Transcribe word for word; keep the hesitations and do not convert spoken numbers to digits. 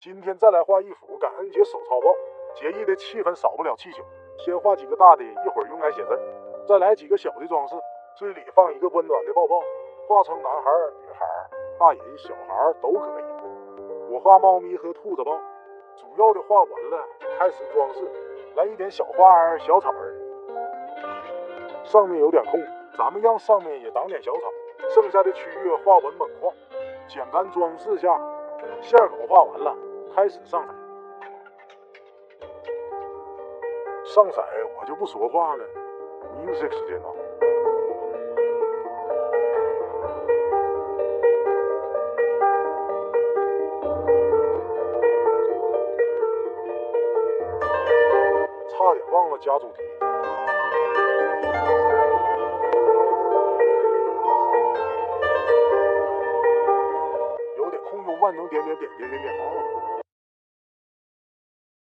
今天再来画一幅感恩节手抄报，节日的气氛少不了气球。先画几个大的，一会儿用来写字，再来几个小的装饰，最里放一个温暖的抱抱，画成男孩、女孩、大人、小孩都可以。我画猫咪和兔子抱，主要的画完了，开始装饰，来一点小花儿、小草儿。上面有点空，咱们让上面也长点小草，剩下的区域画纹猛框，简单装饰下。线口画完了，开始上色。上色我就不说话了 ，music 时间到。差点忘了加主题。有点空就万能点点点点点点哦。